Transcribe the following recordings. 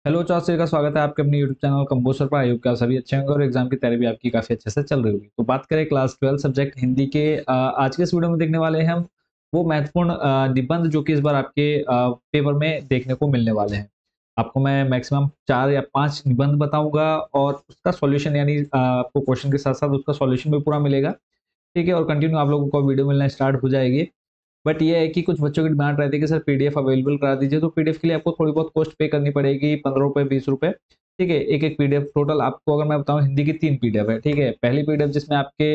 Hello Chaudhary का स्वागत है आपके अपने यूट्यूब चैनल कंपोजर पर। आयोग का सभी अच्छे होंगे और एग्जाम की तैयारी भी आपकी काफी अच्छे से चल रही होगी। तो बात करें क्लास 12 सब्जेक्ट हिंदी के आज के इस वीडियो में देखने वाले हैं हम वो महत्वपूर्ण निबंध जो कि इस बार आपके पेपर में देखने को मिलने वाले हैं। आपको मैं मैक्सिमम 4 या 5 निबंध बताऊंगा और उसका सॉल्यूशन यानी आपको क्वेश्चन के साथ साथ उसका सॉल्यूशन भी पूरा मिलेगा। ठीक है, और कंटिन्यू आप लोगों को वीडियो मिलना स्टार्ट हो जाएगी। बट ये है कि कुछ बच्चों की डिमांड रहती है कि सर पीडीएफ अवेलेबल करा दीजिए, तो पीडीएफ के लिए आपको थोड़ी बहुत कॉस्ट पे करनी पड़ेगी, 15 रुपए 20 रुपए। ठीक है, एक एक पीडीएफ टोटल आपको अगर मैं बताऊं हिंदी की 3 पीडीएफ है। ठीक है, पहली पीडीएफ जिसमें आपके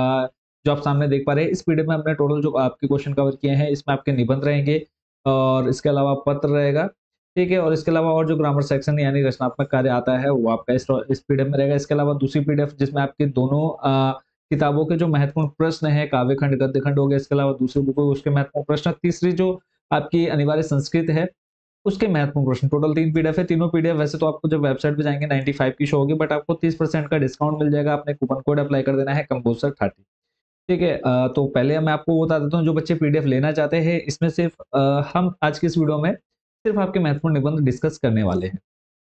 जो आप सामने देख पा रहे हैं, इस पीडीएफ में हमने टोटल जो आपके क्वेश्चन कवर किए हैं इसमें आपके निबंध रहेंगे और इसके अलावा पत्र रहेगा। ठीक है, और इसके अलावा और जो ग्रामर सेक्शन यानी रचनात्मक कार्य आता है वो आपका इस पीडीएफ में रहेगा। इसके अलावा दूसरी पीडीएफ जिसमें आपके दोनों किताबों के जो महत्वपूर्ण प्रश्न है, काव्य खंड गद्य खंड हो गया, इसके अलावा दूसरी बुक उसके महत्वपूर्ण प्रश्न, तीसरी जो आपकी अनिवार्य संस्कृत है उसके महत्वपूर्ण प्रश्न। टोटल 3 पीडीएफ है। तीनों पीडीएफ वैसे तो आपको जब वेबसाइट पे जाएंगे 95 की शो होगी, बट आपको 30% का डिस्काउंट मिल जाएगा। आपने कूपन कोड अप्लाई कर देना है कंपोजर 30। ठीक है, तो पहले मैं आपको बता देता हूँ जो बच्चे पीडीएफ लेना चाहते हैं इसमें सिर्फ हम आज की इस वीडियो में सिर्फ आपके महत्वपूर्ण निबंध डिस्कस करने वाले हैं।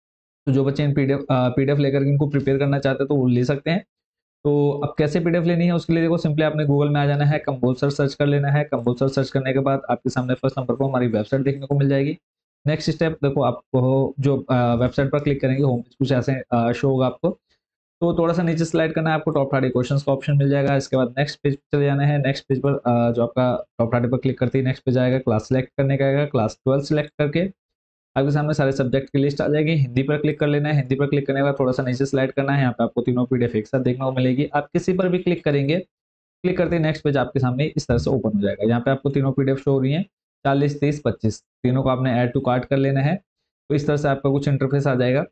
तो जो बच्चे इन पीडीएफ लेकर इनको प्रिपेयर करना चाहते हैं तो वो ले सकते हैं। तो अब कैसे पीडीएफ लेनी है उसके लिए देखो सिंपली आपने गूगल में आ जाना है, कंपोजर सर्च कर लेना है। कंपोजर सर्च करने के बाद आपके सामने फर्स्ट नंबर पर हमारी वेबसाइट देखने को मिल जाएगी। नेक्स्ट स्टेप देखो, आपको जो वेबसाइट पर क्लिक करेंगे होम पेज कुछ ऐसे शो होगा आपको। तो थोड़ा सा नीचे स्लाइड करना है, आपको टॉप 30 क्वेश्चंस का ऑप्शन मिल जाएगा। इसके बाद नेक्स्ट पेज पर चले जाना है। नेक्स्ट पेज पर जो आपका टॉप 30 पर क्लिक करते ही नेक्स्ट पेज आएगा, क्लास सेलेक्ट करने का आएगा। क्लास 12 सेलेक्ट करके आपके सामने सारे सब्जेक्ट की लिस्ट आ जाएगी। हिंदी पर क्लिक कर लेना है। हिंदी पर क्लिक करने के बाद थोड़ा सा नीचे स्लाइड करना है, यहाँ पे आपको तीनों पीडीएफ एक साथ देखने को मिलेगी। आप किसी पर भी क्लिक करेंगे, क्लिक करते ही नेक्स्ट पेज आपके सामने इस तरह से ओपन हो जाएगा। यहाँ पे आपको तीनों पीडीएफ शो हो रही हैं, 40 30 25 तीनों को आपने ऐड टू कार्ट कर लेना है। तो इस तरह से आपका कुछ इंटरफेस आ जाएगा।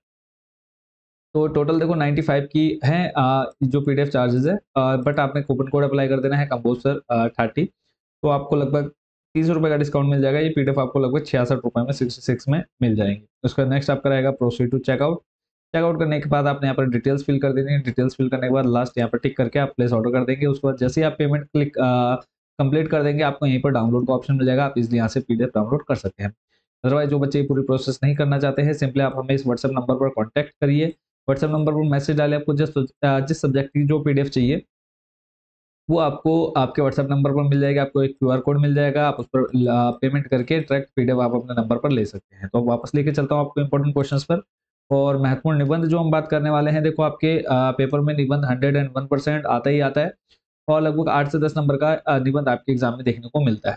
तो टोटल देखो 95 की है जो पीडीएफ चार्जेस है, बट आपने कूपन कोड अप्लाई कर देना है कंपोजर 30। तो आपको लगभग 30 रुपए का डिस्काउंट मिल जाएगा। ये पीडीएफ आपको लगभग 66 रुपए में 66 में मिल जाएंगे। उसका नेक्स्ट आपका रहेगा प्रोसीड टू चेकआउट। चेकआउट करने के बाद आपने यहाँ पर डिटेल्स फिल कर देनी है। डिटेल्स फिल करने के बाद लास्ट यहाँ पर टिक करके आप प्लेस ऑर्डर कर देंगे। उसके बाद जैसे ही आप पेमेंट क्लिक कंप्लीट कर देंगे, आपको यहीं पर डाउनलोड का ऑप्शन मिल जाएगा। आप इजिली यहाँ से पीडीएफ डाउनलोड कर सकते हैं। अदरवाइज जो बच्चे पूरी प्रोसेस नहीं करना चाहते हैं, सिंपली आप हमें इस व्हाट्सएप नंबर पर कॉन्टैक्ट करिए। व्हाट्सएप नंबर पर मैसेज डालें, आपको जिस सब्जेक्ट की जो पीडीएफ चाहिए वो आपको आपके व्हाट्सएप नंबर पर मिल जाएगा। आपको एक क्यूआर कोड मिल जाएगा, आप उस पर पेमेंट करके डायरेक्ट पीडीएफ आप अपने नंबर पर ले सकते हैं। तो वापस लेके चलता हूँ आपको इंपॉर्टेंट क्वेश्चंस पर। और महत्वपूर्ण निबंध जो हम बात करने वाले हैं, देखो आपके पेपर में निबंध 101% आता ही आता है और लगभग 8 से 10 नंबर का निबंध आपके एग्जाम में देखने को मिलता है।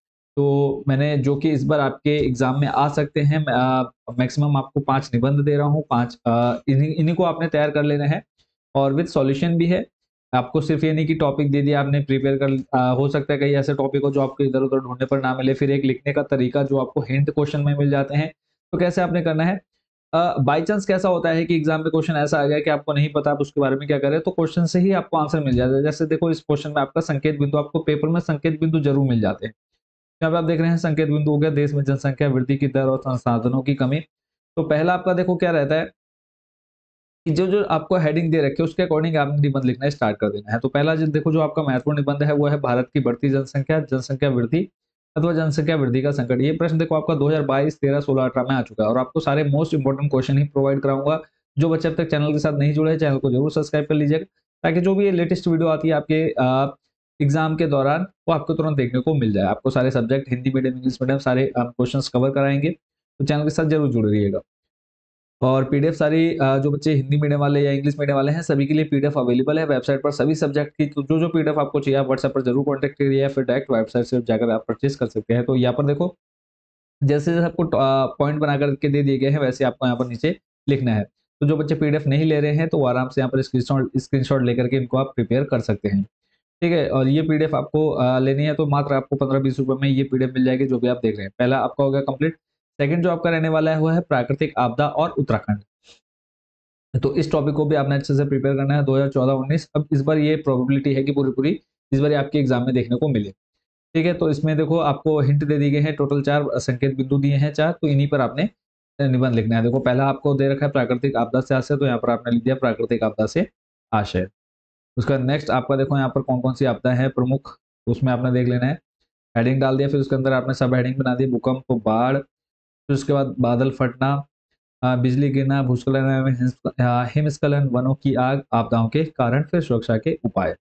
तो मैंने जो कि इस बार आपके एग्जाम में आ सकते हैं, मैक्सिमम आपको 5 निबंध दे रहा हूँ। 5 इन्हीं इन्हीं को आपने तैयार कर लेना है और विद सॉल्यूशन भी है। आपको सिर्फ ये नहीं कि टॉपिक दे दिया आपने प्रिपेयर कर हो सकता है कई ऐसे टॉपिक हो जो आपको इधर-उधर ढूँढने पर ना मिले, फिर एक लिखने का तरीका जो आपको हिंट क्वेश्चन में मिल जाते हैं। तो कैसे आपने करना है, बाय चांस कैसा होता है कि एग्जाम में क्वेश्चन ऐसा आ गया कि आपको नहीं पता आप उसके बारे में क्या करें, तो क्वेश्चन से ही आपको आंसर मिल जाता है। जैसे देखो इस क्वेश्चन में आपका संकेत बिंदु, आपको पेपर में संकेत बिंदु जरूर मिल जाते हैं। यहाँ पे आप देख रहे हैं संकेत बिंदु हो गया देश में जनसंख्या वृद्धि की दर और संसाधनों की कमी। तो पहला आपका देखो क्या रहता है कि जो जो आपको हेडिंग दे रखी है उसके अकॉर्डिंग आपने निबंध लिखना स्टार्ट कर देना है। तो पहला जो देखो जो आपका महत्वपूर्ण निबंध है वो है भारत की बढ़ती जनसंख्या, जनसंख्या वृद्धि अथवा जनसंख्या वृद्धि का संकट। ये प्रश्न देखो आपका 2022 13 16 18 में आ चुका है और आपको सारे मोस्ट इंपोर्टेंट क्वेश्चन ही प्रोवाइड कराऊंगा। जो बच्चे अब तक चैनल के साथ नहीं जुड़े हैं चैनल को जरूर सब्सक्राइब कर लीजिएगा, ताकि जो भी लेटेस्ट वीडियो आती है आपके एग्जाम के दौरान वो आपको तुरंत देखने को मिल जाए। आपको सारे subject Hindi medium English medium सारे क्वेश्चन कवर कराएंगे, तो चैनल के साथ जरूर जुड़े रहिएगा। और पीडीएफ सारी जो बच्चे हिंदी मीडियम वाले या इंग्लिश मीडियम वाले हैं सभी के लिए पीडीएफ अवेलेबल है वेबसाइट पर सभी सब्जेक्ट की। तो जो जो पीडीएफ आपको चाहिए आप व्हाट्सएप पर जरूर कॉन्टैक्ट करिए या फिर डायरेक्ट वेबसाइट से जाकर आप परचेज कर सकते हैं। तो यहाँ पर देखो जैसे जैसे आपको पॉइंट बना करके दे दिए गए हैं वैसे आपको यहाँ पर नीचे लिखना है। तो जो बच्चे पीडीएफ नहीं ले रहे हैं तो वो आराम से यहाँ पर स्क्रीनशॉट लेकर के इनको आप प्रिपेयर कर सकते हैं। ठीक है, और ये पीडीएफ आपको लेनी है तो मात्र आपको 15-20 रुपए में ये पीडीएफ मिल जाएगी जो भी आप देख रहे हैं। पहला आपका हो गया कंप्लीट। सेकंड जो आपका रहने वाला है वो है प्राकृतिक आपदा और उत्तराखंड। तो इस टॉपिक को भी आपने अच्छे से प्रिपेयर करना है 2014-19। अब इस बार ये प्रोबेबिलिटी है कि पूरी पूरी इस बार ये आपके एग्जाम में देखने को मिले। ठीक है, तो इसमें देखो आपको हिंट दे दी गई है, टोटल 4 संकेत बिंदु दिए हैं 4, तो इन्हीं पर आपने निबंध लिखना है। देखो पहला आपको दे रखा है प्राकृतिक आपदा से आशय, तो यहाँ पर आपने लिख दिया प्राकृतिक आपदा से आशय। उसका नेक्स्ट आपका देखो यहाँ पर कौन कौन सी आपदा है प्रमुख, तो उसमें आपने देख लेना है। हेडिंग डाल दिया, फिर उसके अंदर आपने सब हेडिंग बना दी भूकंप, बाढ़, फिर उसके बाद बादल फटना, बिजली गिरना, भूस्खलन एवं हिमस्खलन, वनों की आग, आपदाओं के कारण, फिर सुरक्षा के उपाय।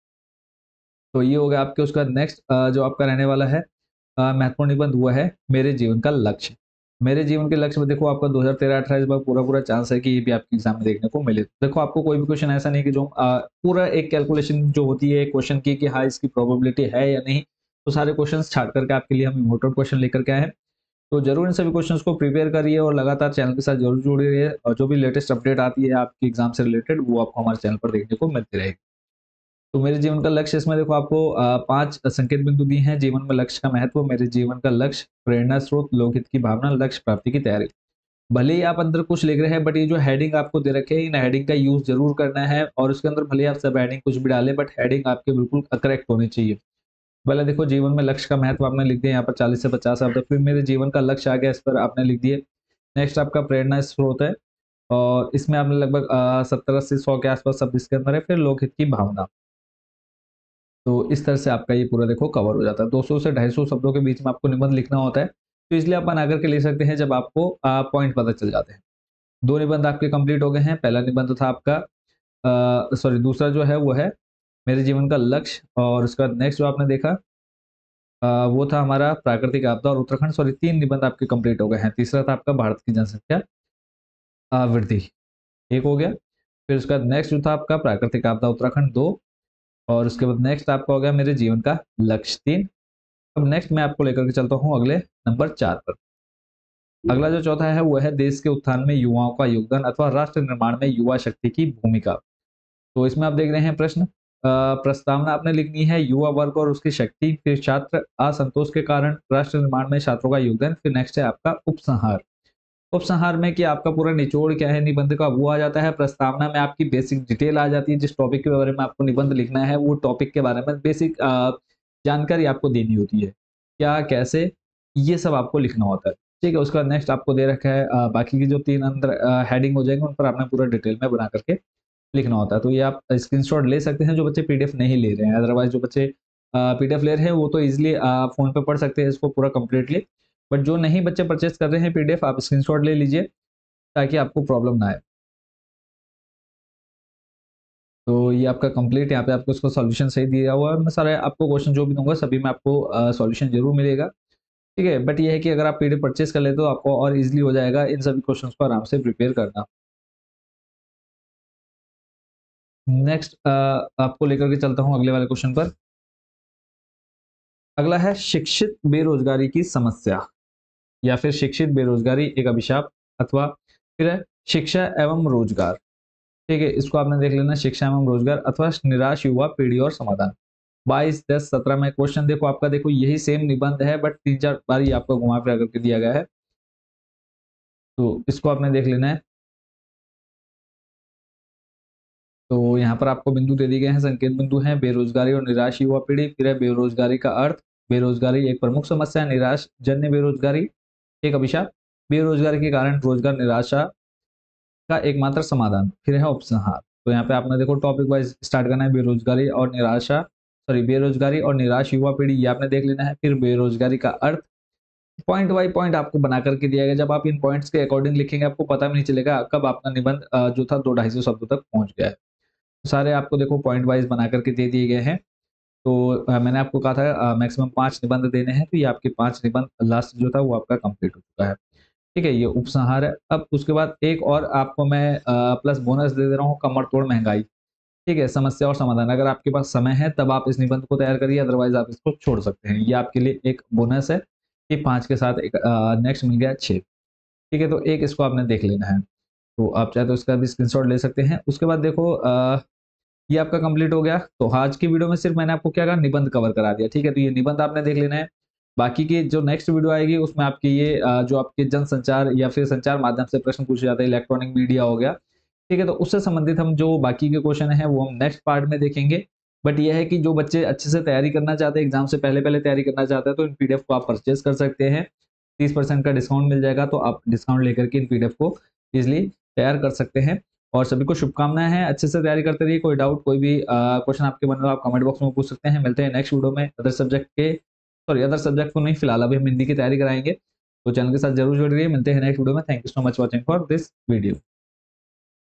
तो ये हो गया आपके। उसका नेक्स्ट जो आपका रहने वाला है महत्वपूर्ण निबंध हुआ है मेरे जीवन का लक्ष्य। मेरे जीवन के लक्ष्य में देखो आपका 2013-18 इस बार पूरा पूरा चांस है कि ये भी आपके एग्जाम में देखने को मिले। देखो आपको कोई भी क्वेश्चन ऐसा नहीं कि जो पूरा एक कैलकुलेशन जो होती है क्वेश्चन की कि हाँ इसकी प्रोबेबिलिटी है या नहीं, तो सारे क्वेश्चन छाट करके आपके लिए हम इम्पोर्टेंट क्वेश्चन लेकर के आए हैं। तो जरूर इन सभी क्वेश्चंस को प्रिपेयर करिए और लगातार चैनल के साथ जरूर जुड़े रहिए, और जो भी लेटेस्ट अपडेट आती है आपके एग्जाम से रिलेटेड वो आपको हमारे चैनल पर देखने को मिलती रहेगी। तो मेरे जीवन का लक्ष्य इसमें देखो आपको 5 संकेत बिंदु दिए हैं। जीवन में लक्ष्य का महत्व, मेरे जीवन का लक्ष्य, प्रेरणा स्रोत, लोकहित की भावना, लक्ष्य प्राप्ति की तैयारी। भले ही आप अंदर कुछ लिख रहे हैं बट ये जो हेडिंग आपको दे रखे हैं इन हेडिंग का यूज जरूर करना है, और उसके अंदर भले ही आप सब हेडिंग कुछ भी डालें बट हेडिंग आपके बिल्कुल करेक्ट होनी चाहिए। पहले देखो जीवन में लक्ष्य का महत्व आपने लिख दिया यहाँ पर 40 से 50 शब्द, फिर मेरे जीवन का लक्ष्य आ गया, इस पर आपने लिख दिए। नेक्स्ट आपका प्रेरणा स्रोत है, और इसमें आपने लगभग 70-80-100 के आसपास शब्द इसके अंदर है। फिर लोकहित की भावना। तो इस तरह से आपका ये पूरा देखो कवर हो जाता है। 200 से 250 शब्दों के बीच में आपको निबंध लिखना होता है, तो इसलिए आप बना करके लिख सकते हैं जब आपको पॉइंट पता चल जाते हैं। 2 निबंध आपके कंप्लीट हो गए हैं। पहला निबंध था आपका सॉरी दूसरा जो है वो है मेरे जीवन का लक्ष्य, और उसका नेक्स्ट जो आपने देखा वो था हमारा प्राकृतिक आपदा और उत्तराखंड। सॉरी 3 निबंध आपके कंप्लीट हो गए हैं। तीसरा था आपका भारत की जनसंख्या वृद्धि, एक हो गया। फिर उसका नेक्स्ट जो था आपका प्राकृतिक आपदा उत्तराखंड 2, और उसके बाद नेक्स्ट आपका हो गया मेरे जीवन का लक्ष्य 3। अब नेक्स्ट मैं आपको लेकर के चलता हूँ अगले नंबर 4 पर। अगला जो चौथा है वो है देश के उत्थान में युवाओं का योगदान अथवा राष्ट्र निर्माण में युवा शक्ति की भूमिका। तो इसमें आप देख रहे हैं प्रश्न प्रस्तावना आपने लिखनी है युवा वर्ग और उसकी शक्ति, फिर छात्र असंतोष के कारण, राष्ट्र निर्माण में छात्रों का योगदान, फिर नेक्स्ट है आपका उपसंहार। उपसंहार में कि आपका पूरा निचोड़ क्या है निबंध का वो आ जाता है। प्रस्तावना में आपकी बेसिक डिटेल आ जाती है, जिस टॉपिक के बारे में आपको निबंध लिखना है वो टॉपिक के बारे में बेसिक जानकारी आपको देनी होती है, क्या कैसे ये सब आपको लिखना होता है। ठीक है, उसका नेक्स्ट आपको दे रखा है बाकी की जो 3 अंदर हेडिंग हो जाएंगे उन पर आपने पूरा डिटेल में बना करके लिखना होता है। तो ये आप स्क्रीनशॉट ले सकते हैं जो बच्चे पीडीएफ नहीं ले रहे हैं। अदरवाइज जो बच्चे पीडीएफ ले रहे हैं वो तो इजीली फोन पे पढ़ सकते हैं इसको पूरा कंप्लीटली, बट जो नहीं बच्चे परचेस कर रहे हैं पीडीएफ आप स्क्रीनशॉट ले लीजिए ताकि आपको प्रॉब्लम ना आए। तो ये आपका कंप्लीट, यहाँ पे आपको इसका सॉल्यूशन सही दिया हुआ है। मैं सारे आपको क्वेश्चन जो भी दूंगा सभी में आपको सॉल्यूशन जरूर मिलेगा। ठीक है, बट ये है कि अगर आप पीडीएफ परचेस कर लेते तो आपको और इजीली हो जाएगा इन सभी क्वेश्चंस को आराम से प्रिपेयर करना। नेक्स्ट आपको लेकर के चलता हूँ अगले वाले क्वेश्चन पर। अगला है शिक्षित बेरोजगारी की समस्या, या फिर शिक्षित बेरोजगारी एक अभिशाप, अथवा फिर है शिक्षा एवं रोजगार। ठीक है, इसको आपने देख लेना, शिक्षा एवं रोजगार अथवा निराश युवा पीढ़ी और समाधान। 22, 10, 17 में क्वेश्चन देखो आपका, देखो यही सेम निबंध है बट 3-4 बार ही आपको घुमा फिरा करके दिया गया है, तो इसको आपने देख लेना है। तो यहाँ पर आपको बिंदु दे दिए गए हैं, संकेत बिंदु हैं बेरोजगारी और निराश युवा पीढ़ी, फिर है बेरोजगारी का अर्थ, बेरोजगारी एक प्रमुख समस्या, निराश जन्य बेरोजगारी एक अभिशाप, बेरोजगारी के कारण रोजगार निराशा का एकमात्र समाधान, फिर है उपसंहार। तो यहाँ पे आपने देखो टॉपिक वाइज स्टार्ट करना है, बेरोजगारी और निराशा सॉरी बेरोजगारी और निराश युवा पीढ़ी ये आपने देख लेना है। फिर बेरोजगारी का अर्थ पॉइंट बाई पॉइंट आपको बना करके दिया गया। जब आप इन पॉइंट्स के अकॉर्डिंग लिखेंगे आपको पता भी नहीं चलेगा कब आपका निबंध जो था 200-250 शब्दों तक पहुंच गया है। सारे आपको देखो पॉइंट वाइज बना करके दे दिए गए हैं। तो मैंने आपको कहा था मैक्सिमम 5 निबंध देने हैं, तो ये आपके 5 निबंध लास्ट जो था वो आपका कंप्लीट हो चुका है। ठीक है, ये उपसंहार है। अब उसके बाद एक और आपको मैं प्लस बोनस दे दे रहा हूँ, कमर तोड़ महंगाई। ठीक है, समस्या और समाधान। अगर आपके पास समय है तब आप इस निबंध को तैयार करिए, अदरवाइज आप इसको छोड़ सकते हैं। ये आपके लिए एक बोनस है कि 5 के साथ एक नेक्स्ट मिल गया 6। ठीक है, तो एक इसको आपने देख लेना है, तो आप चाहे तो इसका भी स्क्रीनशॉट ले सकते हैं। उसके बाद देखो ये आपका कंप्लीट हो गया। तो आज की वीडियो में सिर्फ मैंने आपको क्या कहा, निबंध कवर करा दिया। ठीक है, तो ये निबंध आपने देख लेना है। बाकी की जो नेक्स्ट वीडियो आएगी उसमें आपकी ये जो आपके जनसंचार या फिर संचार माध्यम से प्रश्न पूछे जाते हैं, इलेक्ट्रॉनिक मीडिया हो गया। ठीक है, तो उससे संबंधित हम जो बाकी के क्वेश्चन है वो हम नेक्स्ट पार्ट में देखेंगे। बट ये है कि जो बच्चे अच्छे से तैयारी करना चाहते हैं, एग्जाम से पहले पहले तैयारी करना चाहते हैं, तो इन पीडीएफ को आप परचेज कर सकते हैं। 30% का डिस्काउंट मिल जाएगा, तो आप डिस्काउंट लेकर के इन पीडीएफ को इजिली तैयार कर सकते हैं। और सभी को शुभकामनाएं हैं, अच्छे से तैयारी करते रहिए। कोई डाउट कोई भी क्वेश्चन आपके मन में आप कमेंट बॉक्स में पूछ सकते हैं। मिलते हैं नेक्स्ट वीडियो में अदर सब्जेक्ट को नहीं, फिलहाल अभी हम हिंदी की तैयारी कराएंगे। तो चैनल के साथ जरूर जुड़ रहिए। मिलते हैं नेक्स्ट वीडियो में। Thank you so much watching for this video.